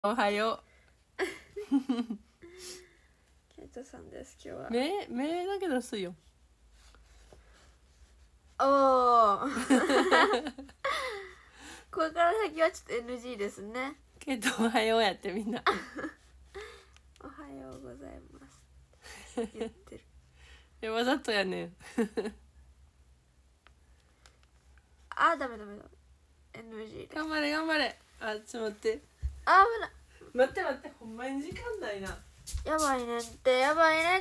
おはよケイトさんです今日は。 う。目だけ出すよ。 おお。これから先はちょっと NG ですね。 けどおはようやってみんな。 おはようございます。言ってる。 わざとやねん。 あーダメ。NG で。 頑張れ頑張れ。あ、ちょっと待って。 あ危ない。 待ってほんまに時間ないな。 やばいねんって。 なんかで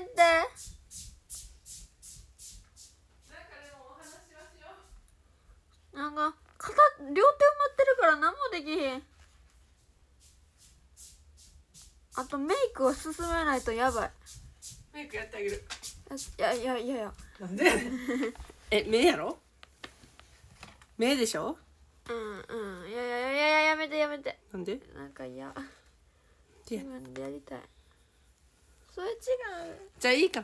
もお話はしよなんか両手埋まってるから何もできへん。あとメイクを進めないとやばい。 メイクやってあげる。 いや。 なんで目やろ。目でしょ。 いややめて。 なんでなんか嫌。自分でやりたい。それ違う。 じゃあいいか。だ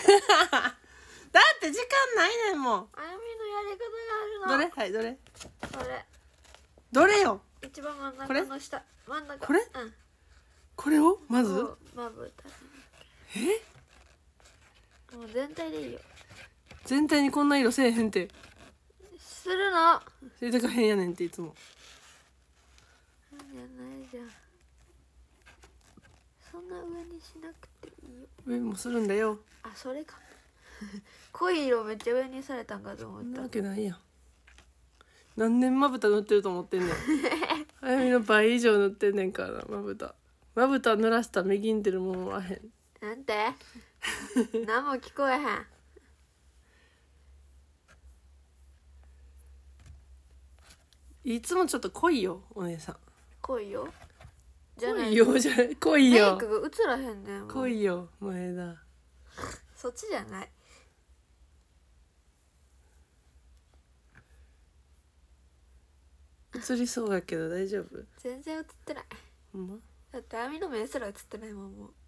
って時間ないねんもん。 あやみのやり方があるの。 どれどれそれどれよ。 一番真ん中の下。真ん中。 これうん。 これをまずまぶた。 えもう全体でいいよ。 全体にこんな色せえへんって。 するの。 それだから変やねんっていつも。 じゃないじゃん。そんな上にしなくていいよ。 上もするんだよ。 あ、それか。濃い色めっちゃ上にされたんかと思そんなわった。 けないやん。何年まぶた塗ってると思ってんねん。あやみの倍以上塗ってんねんからな、まぶた濡らしたら右に出るもんはへん。 なんて何も聞こえへん。 いつもちょっと濃いよお姉さん。 濃いよじゃない。 濃いよじゃない濃いメイよ。 クが映らへんねん。 濃いよ前田。 そっちじゃない。 映りそうやけど大丈夫。 全然映ってない。 ほんま。 だって網の目すら映ってないもん。もう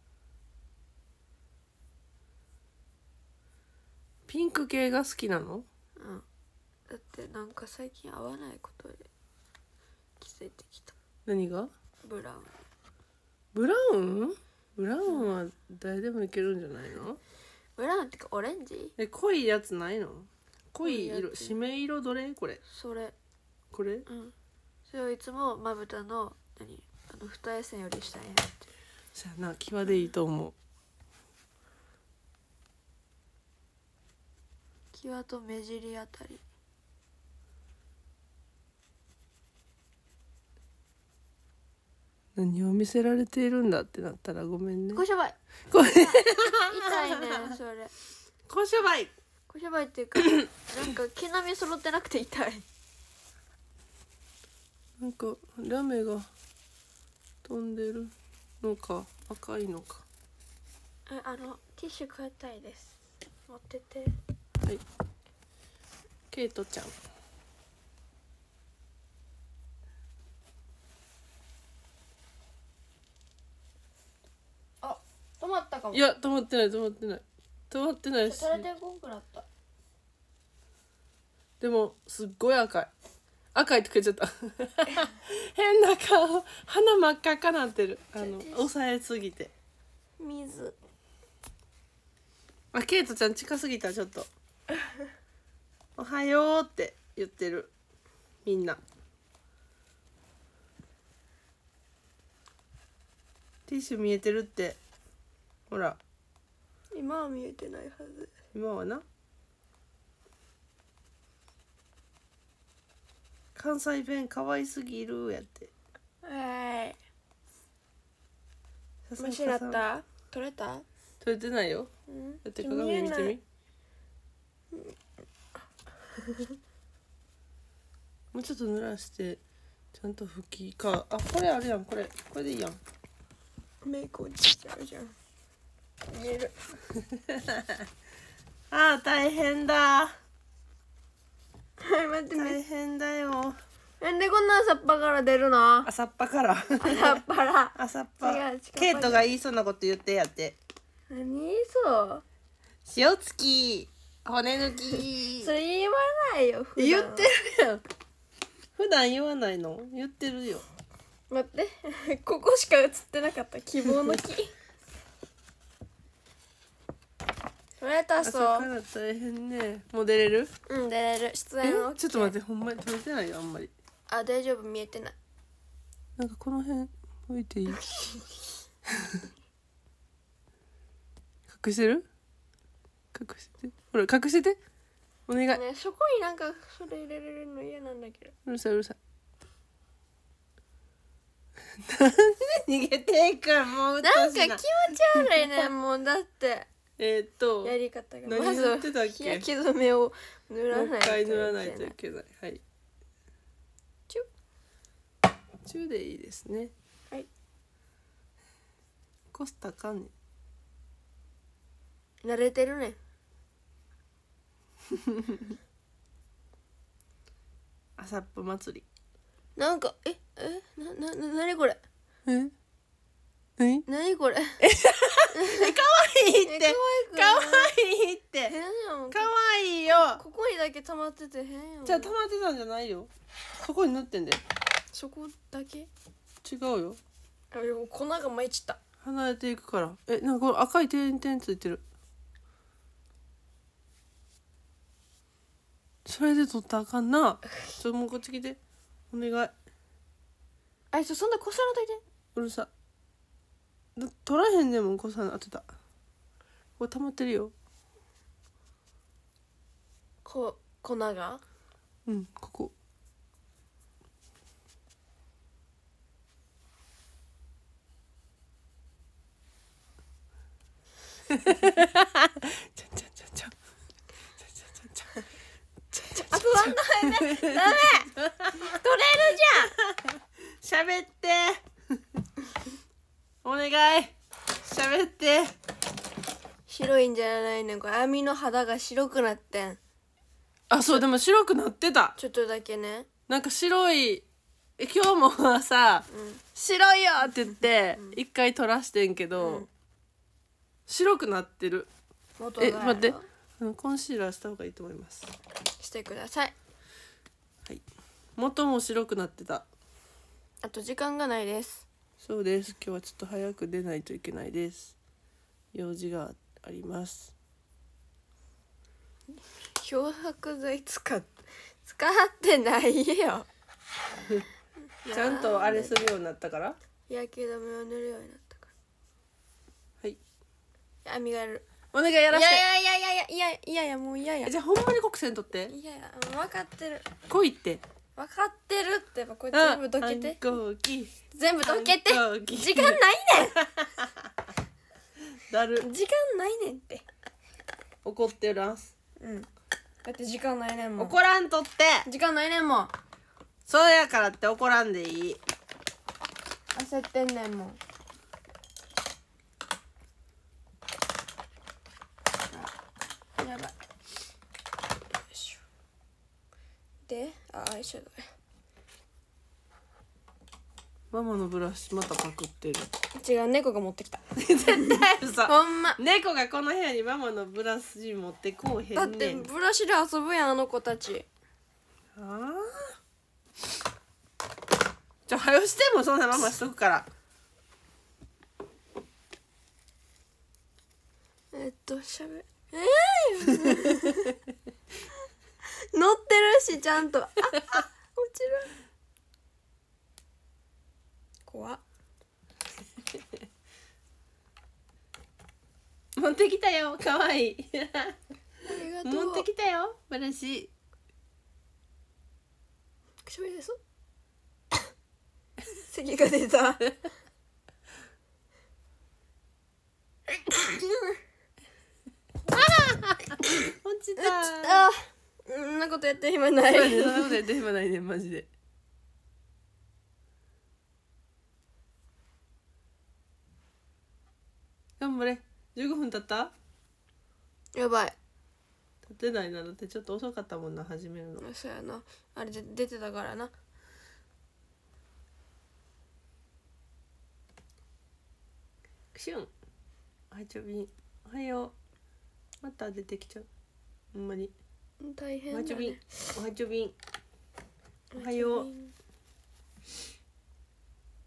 ピンク系が好きなの？ だってなんか最近合わないことで気づいてきた。 何が？ ブラウン。 ブラウン？ブラウンは誰でもいけるんじゃないの？ ブラウンってかオレンジ。 濃いやつないの？濃い色、 濃いやつ締め色どれ？これそれ。 これ？ それをいつもまぶたの二重線より下にやってる。 さあな、際でいいと思う。 際と目尻あたり。 何を見せられているんだってなったらごめんね。 小商売。 これ痛いねそれ。 小商売。 小商売っていうかなんか毛並み揃ってなくて痛い。 なんかラメが飛んでるのか赤いのか。 ティッシュ買いたいです。持ってて。 はい。ケイトちゃん。 あ、止まったかも。 いや止まってないし。 それでこんくなった。 でもすっごい赤いって言っちゃった変な顔。鼻真っ赤っかなってる。押さえすぎて。 水。 あ、ケイトちゃん近すぎた。ちょっとおはようって言ってるみんな。ティッシュ見えてるって。ほら今は見えてないはず。 今はな。関西弁可愛すぎるやって。 はい。 笹虫だった？取れた？ 取れてないよ。だって鏡見てみ。もうちょっと濡らしてちゃんと拭きか。あ、これあるやん。これでいいやん。 メイク落ちちゃうじゃん。見える。 あー大変だ。 はい待って大変だよ。 なんでこんな朝っぱから出るの？ 朝っぱから朝っぱら。 朝っぱ。 違うケイトが言いそうなこと言ってやって。 何そう？ 塩つき骨抜き。 それ言わないよ。 言ってるやん。普段言わないの？言ってるよ。 待ってここしか映ってなかった希望の木取れた朝そうから大変ね。もう出れる？ うん出れる出演 OK ちょっと待って、ほんまに撮れてないよあんまり。 あ大丈夫見えてないなんかこの辺置いていい？隠してる？隠してて。ほら隠してて。お願い。 ねそこになんかそれ入れれるの嫌なんだけどうるさいうるさい。なんで逃げていくん？もううっとなんか気持ちうしいな。 悪いねもうだってやり方が何まずやってたっけ日焼け止めを塗らもうない一回塗らとないといいけないけない。はい。 チュ中でいいですね。 はいコスタかんね。 慣れてるね朝っぱ祭り。 なんかなにこれえ？何？ なにこれ可愛いって。可愛いって。 変やん可愛いよ。 ここにだけ溜まってて変やんじゃあ溜まってたんじゃないよ。そこに塗ってんで。 そこだけ違うよ。 あでも粉が舞い散った離れていくから。なんかこれ赤い点々ついてる。それで取ったらあかんな。もうこっち来て。お願い。 あいつそんなこすらんといてうるさ。取らへんでもこさん当てた。これ溜まってるよ。 粉がうんここ。ちゃんちゃんちゃんちゃん。ちゃんちゃんちゃん。 あとなんないねダメ取れるじゃん喋ってお願い喋って白いんじゃないねんこれ網の肌が白くなってんあそうでも白くなってたちょっとだけねなんか白い今日もさ、白いよって言って一回取らしてんけど、白くなってる元が待ってコンシーラーした方がいいと思いますしてくださいはい元も白くなってたあと時間がないですそうです今日はちょっと早く出ないといけないです用事があります漂白剤使ってないよちゃんとあれするようになったから日焼け止めを塗るようになったかはいら網があるお願いやらしていやもう嫌やじゃあほんまに国線取っていや分かってる来いって分かってるってこれ全部どけて反抗期全部どけて反抗期時間ないねだるん時間ないねんって怒ってるんすうんだって時間ないねんもん怒らんとって時間ないねんもんそうやからって怒らんでいい焦ってんねんもんやばいよいしょでアイシャドウママのブラシまたパクってる違う猫が持ってきた絶対嘘ほんま猫がこの部屋にママのブラシ持ってこうへだってんねんブラシで遊ぶやんあの子たちあじゃあ早よしてもそんなママしとくからしゃべ乗ってるしちゃんと落ちる怖っ持ってきたよかわいいありがとう持ってきたよブラシくしゃみです咳が出た落ちたあそんなことやってる暇ないそんなことやって暇ないねマジで頑張れ15分経ったやばい経ってないなだってちょっと遅かったもんな始めるのそうやなあれで出てたからなクシュンはいちょびんおはようまた出てきちゃうほんまに大変だ、ね、 おはちょびんおはちょびんおはよう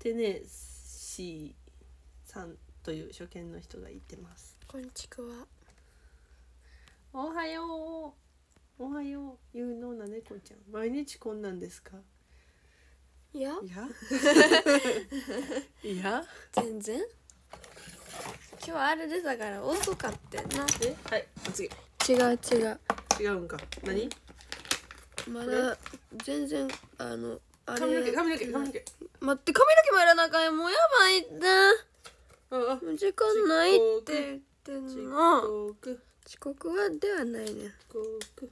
テネシーさんという初見の人が言ってます。 こんちくわ。 おはよう、おはよう、言うのな猫ちゃん。毎日こんなんですか？ いやいやいや、 全然。今日はあれでだから遅かってんな。 はい、お次。 違う違う。 違うんか。何？ まだ全然あれ髪の毛。 待って、髪の毛もやらなあかん。もうやばいって。 あ、 もう時間ないって言ってんの。 遅刻。 遅刻はではないね。 遅刻。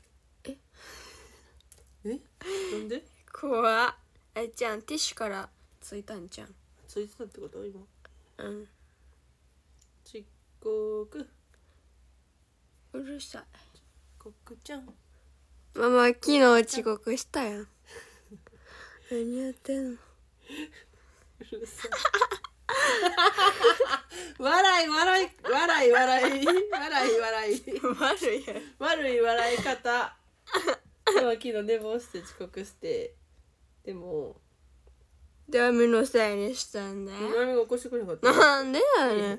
なんで？ 怖っ。じゃん、ティッシュからついたんじゃん。 ついてたってこと今？ うん。 遅刻。 うるさい。 遅刻ちゃん。 ママ昨日遅刻したやん。何やってんの？ うるさい。笑い笑い笑い笑い笑い笑い悪いやん。 悪い笑い方。今昨日寝坊して遅刻して、でもではみのせいにしたんだよ。 マミが起こしてくれなかった。 なんでやねん。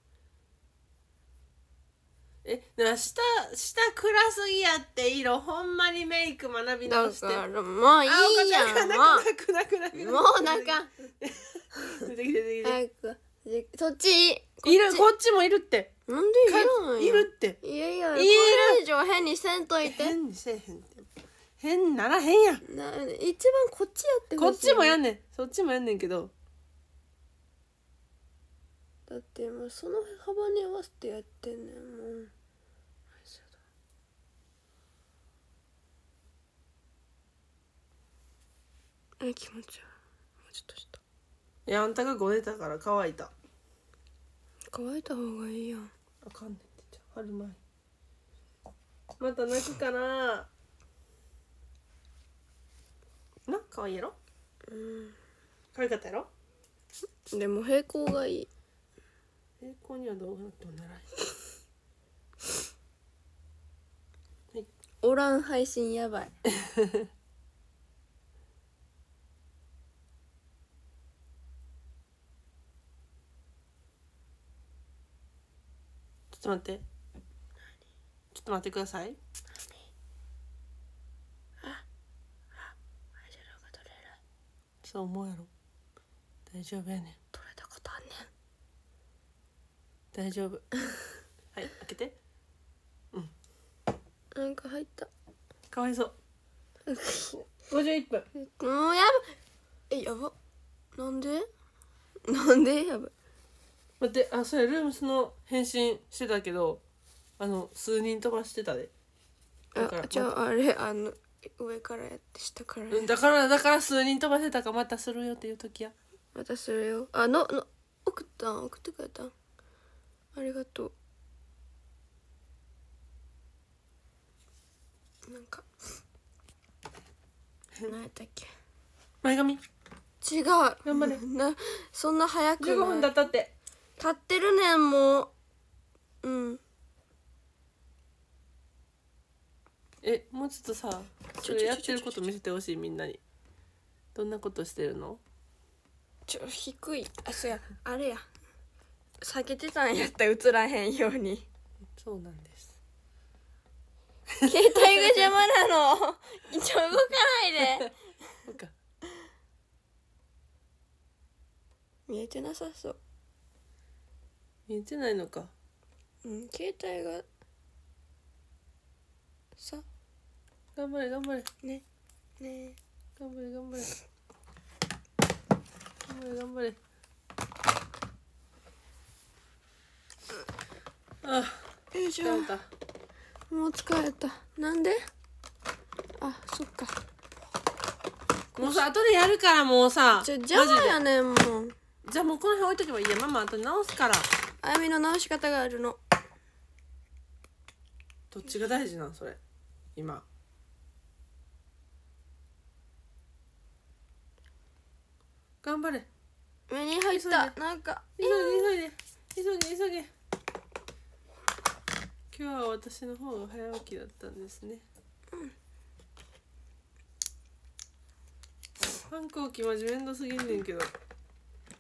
な下暗すぎやって色ほんまにメイク学びだ直して。 からもういいやん。もうなんか出てきて出てきて。 早くそっちいる、こっちもいるって。 なんでいるんや。 いるって。 いやいや、こいるれ以上変にせんといて。 変にせえへんって。変ならへんやん。 一番こっちやってこっほしい。 ちもやんねん。そっちもやんねんけど。 だってもうその幅に合わせてやってんねんもん。気持ち悪い。もうちょっとした。 いや、あんたがごねたから乾いた。 乾いた方がいいやん。 あかんねんってじゃん。春前。また泣くかな。な、可愛いやろ。可愛かったやろ。 でも平行がいい。 平行にはどうなってもならない。 おらん配信やばい。 ちょっと待って。ちょっと待ってください。そう思うやろ。大丈夫やねん。 取れたことあんね大丈夫。はい、開けて。 ん。なんか入った。 かわいそう。51分。 もうやば。やば。なんでやば。 待って、あ、それルームスの返信してたけど、数人飛ばしてたで。 じゃああれ上からやって下からやって。 だから数人飛ばしてたかまたするよっていう時や。 またするよ。送ってくれたん。ありがとう。なんか何やったっけ。 前髪。 違う。 頑張れ。 そんな早くない。 15分だったって。 立ってるねんもう。 もうちょっとさ、それやってること見せてほしいみんなに。どんなことしてるの？ 低い。そうや、あれや。避けてたんやったら映らへんように。 そうなんです。 携帯が邪魔なの。一応動かないで。 そうか。 見えてなさそう。 見えてないのか。 携帯がさ。 頑張れ頑張れ。 ね。 頑張れ頑張れ。頑張れ。あ、 よいしょ。 疲れた。 もう疲れた。なんで？そっか。 もうさ、後でやるからもうさ。 邪魔やねんもん。 じゃあもうこの辺置いとけばいいや。ママ後で直すから。 あやみの直し方があるの。 どっちが大事なんそれ今。頑張れ。 目に入った。なんか急げ。今日は私の方が早起きだったんですね。反抗期マジめんどすぎんねんけど。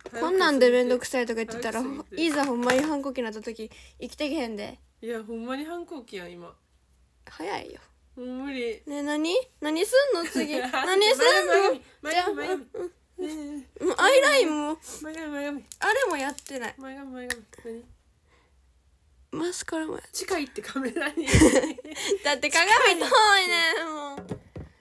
こんなんでめんどくさいとか言ってたら早く過ぎていざほんまに反抗期になった時生きてけへんで。 いやほんまに反抗期やん今。 早いよ。 もう無理。 ねえ、何すんの次。何すんの。じゃあ、 前髪もうアイラインも前髪あれもやってない。 何マスカラもや近いってカメラにだって鏡遠いねもう。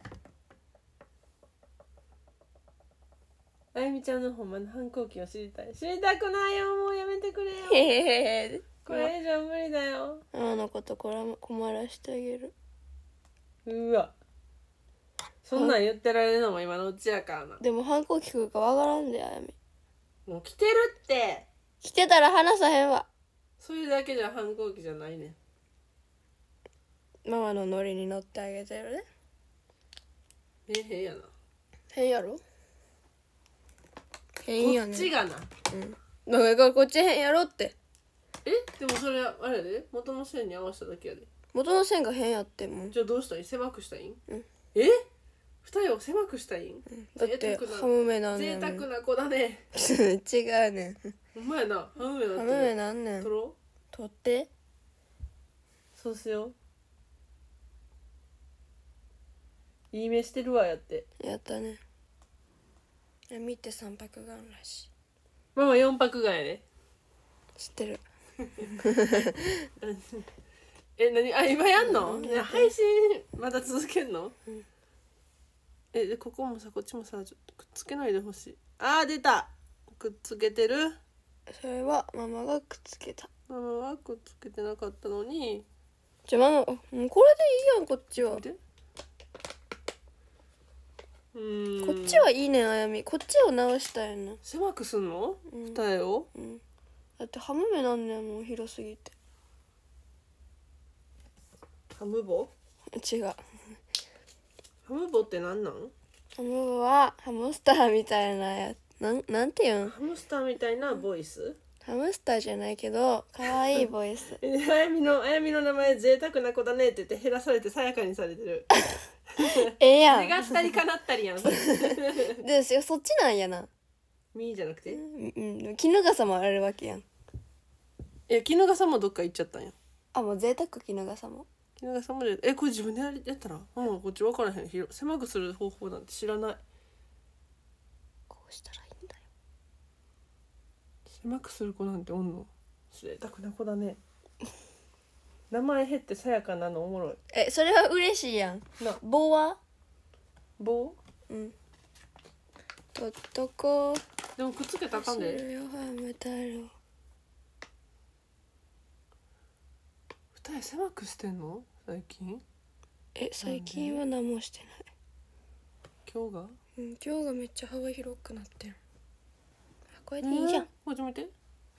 あゆみちゃんのほんまの反抗期を知りたい。知りたくないよ、もうやめてくれよ。 へへへ。 これ以上無理だよ。 ママのこと困らしてあげる。 うわ、そんなん言ってられるのも今のうちやからな。 でも反抗期来るかわからんで、あやみ。 もう来てるって。 来てたら話さへんわ。 それだけじゃ反抗期じゃないねん。 ママのノリに乗ってあげてるね。 変やな。 変やろ。変やね。 こっちがな。 だからこっち変やろって。 でもそれあれやで、元の線に合わせただけやで。 元の線が変やってもん。 じゃあどうしたいん？狭くしたいん？ うん二重を狭くしたいん？ だって贅沢なハム目なんね贅ん。 沢な子だね。 違うねん。 ほんまやな、ハム目だってハム目なんねん。 取ろう。 取って。 そうしよう。いい目してるわやって。 やったね。見て3泊眼らしママ4泊がやね。 い。知ってる。 何今やんの？ね、配信まだ続けんの？でここもさ、こっちもさ、ちょっとくっつけないでほしい。出た。くっつけてる。 それはママがくっつけた。 ママはくっつけてなかったのに。 じゃあママ、もうこれでいいやん、こっちは。 見て。 こっちはいいねん、あやみ。こっちを直したいな。 狭くすんの？ うん二重を？ だってハム目なんねん、もう広すぎて。 ハムボ？ 違う。 ハムボってなんなん？ ハムはハムスターみたいなやつ。なんていうん？ ハムスターみたいなボイス？ ハムスターじゃないけど、可愛いボイス。 あやみの名前贅沢な子だねって言って減らされてさやかにされてる。 ええやん。 願ったり叶ったりやんそれ。 で、そっちなんやな。 ミーじゃなくて？ 衣笠もあるわけやん。 衣笠もどっか行っちゃったんや。 あ、もう贅沢衣笠も。 衣笠もでこれ自分でやったらママこっち分からへん。狭くする方法なんて知らない。 こうしたらいいんだよ。 狭くする子なんておんの？贅沢な子だね。名前減ってさやかなのおもろい。 それは嬉しいやん。 な、 棒は？ 棒？ とっとこ。 でもくっつけたらあかんで。 よハム太郎。 二重狭くしてんの最近？ 最近は何もしてない。 今日が？ 今日がめっちゃ幅広くなってん。これでいいじゃん。 こっち見て。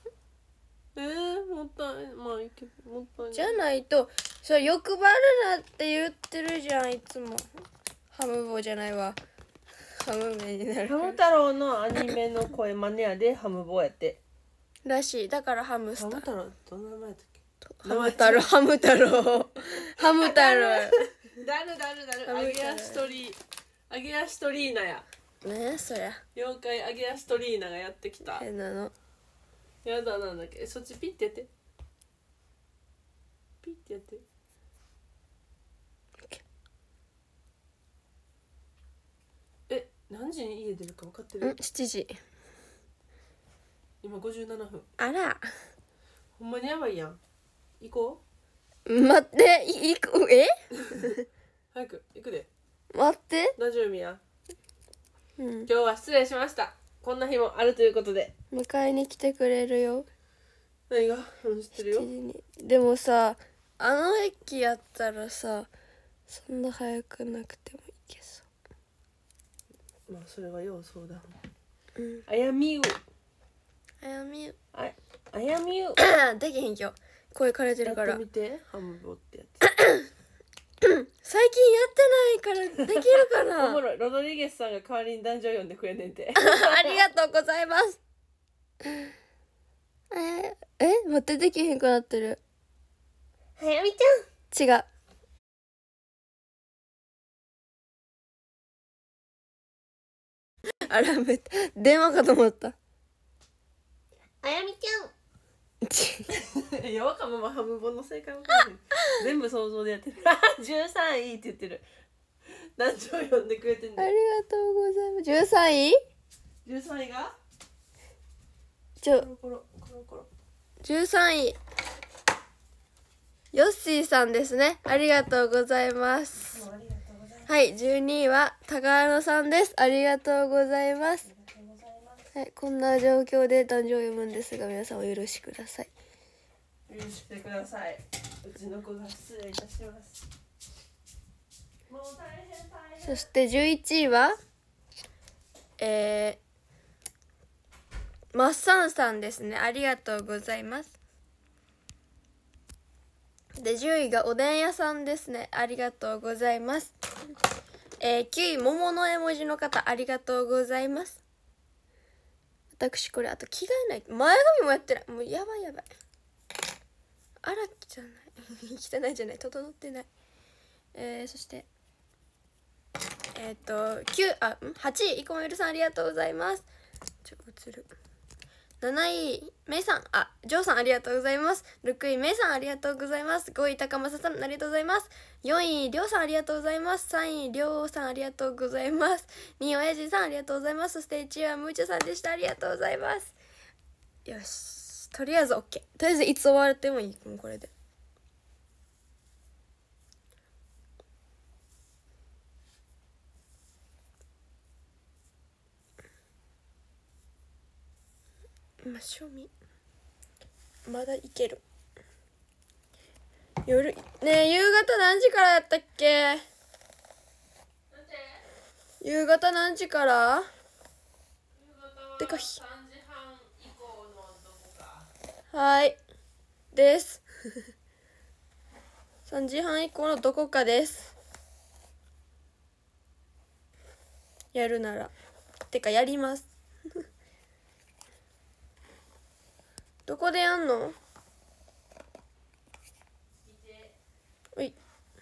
もったいまあいいけどもったいない。 じゃないとそれ欲張るなって言ってるじゃんいつも。ハム棒じゃないわ。ハム目になる。 ハム太郎のアニメの声真似やでハムボやって。 らしい。だからハムスター。 ハム太郎どんな名前やったっけ？ ハム太郎。ハム太郎。ハム太郎。 だる。アゲアシトリーナや。 ねえそりゃ。 妖怪アゲアシトリーナがやってきた。 変なの。 やだなんだっけ？そっちピッてやって。ピッてやって。何時に家出るか分かってる ？7時。 今57分。 あら。 ほんまにやばいやん。行こ待って、行く、 う。早く行くで。 待って。 大丈夫や。今日は失礼しました。こんな日もあるということで。 迎えに来てくれるよ。 何が？知ってるよ。 7時に。でもさ、あの駅やったらさ、そんな早くなくても行けそう。 まあそれはようそうだ。あやみゆ。 あやみ。 あやみゆ。 できへん今日。声枯れてるから。 やってみて。ハムボってやつ。 最近やってないからできるかな。 おもろい。ロドリゲスさんが代わりに男女読んでくれんねんて。 ありがとうございます。待って、できへんくなってる。 はやみち違う。あらめ、電話かと思った。 あやみちゃんいやわかもまハムボンの正解わかんない全部想像でやってる13位って言ってる何兆読んでくれてんありだよがとうございます13位 13位がちょコロコロコロ 13位ヨッシーさんですね。ありがとうございます。 ありがとうございますはい、12位は高野さんです。ありがとうございます。 ありがとうございますはい、こんな状況で誕生を読むんですが、皆さんお許しください。 許してください。うちの子が失礼いたします。もう大変大変。 そして11位はマッサンさんですね。ありがとうございます。で10位がおでん屋さんですね。ありがとうございます。9位桃の絵文字の方ありがとうございます。私これあと着替えない前髪もやってないもうやばいやばい荒木じゃない汚いじゃない整ってないそして8位いこめるさんありがとうございます映る7位めいさんジョーさんありがとうございます。6位めいさんありがとうございます。5位高政さんありがとうございます。4位りょうさんありがとうございます。3位りょうさんありがとうございます。2位おやじさんありがとうございます。そして1位はむーちゃさんでした。ありがとうございます。よしとりあえず OK とりあえずいつ終わってもいいもうこれで賞味まだいける夜ねえ夕方何時からやったっけ夕方何時からてか3時半以降のどこかはいです3時半以降のどこかですやるならてかやりますどこでやんのおい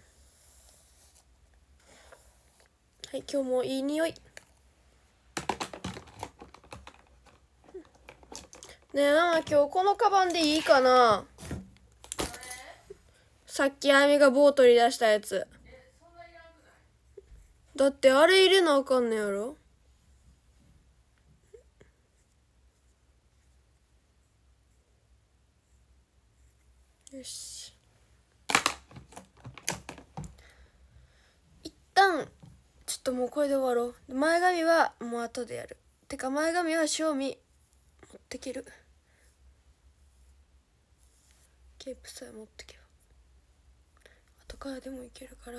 はい今日もいい匂いねえママ今日このカバンでいいかなさっきあやみが棒取り出したやつだってあれ入れなあかんねやろよし一旦ちょっともうこれで終わろう前髪はもう後でやるてか前髪は賞味持ってけるケープさえ持ってけば後からでもいけるから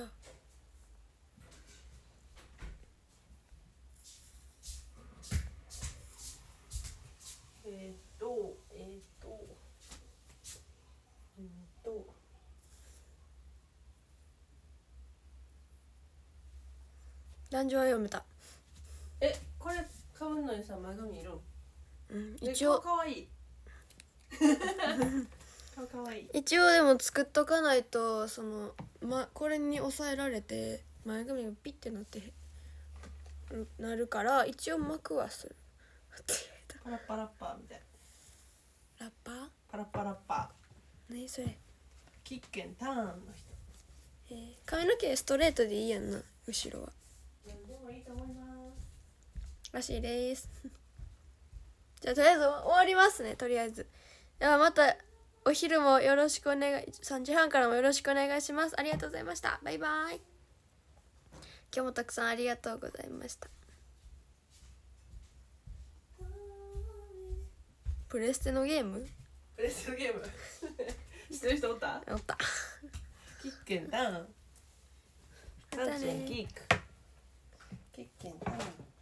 男女は読めたこれかぶんのにさ前髪いるん一応かわいいかわいい一応でも作っとかないとこれに押さえられて前髪がピッてなるから一応巻くはするパラッパラッパーみたいラッパーパラッパラッパー何それキッケンターンの人髪の毛ストレートでいいやんな後ろはでもいいと思いますらしいですじゃあとりあえず終わりますねとりあえずではまたお昼もよろしくお願い3時半からもよろしくお願いしますありがとうございましたバイバイ今日もたくさんありがとうございましたプレステのゲームプレステのゲーム知ってる人おったおったキッケンターンまたねキッケンターン